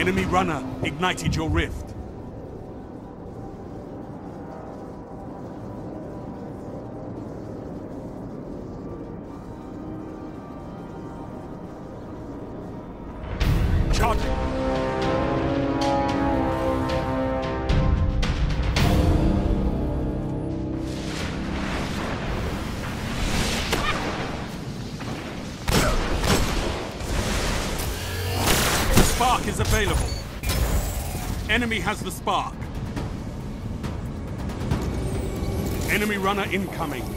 Enemy runner ignited your rift. Charging. Spark is available. Enemy has the spark. Enemy runner incoming.